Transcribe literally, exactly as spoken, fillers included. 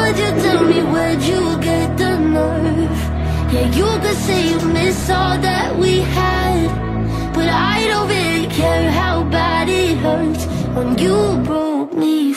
Could you tell me where'd you get the nerve? Yeah, you could say you miss all that we had, but I don't really care how bad it hurts when you broke me.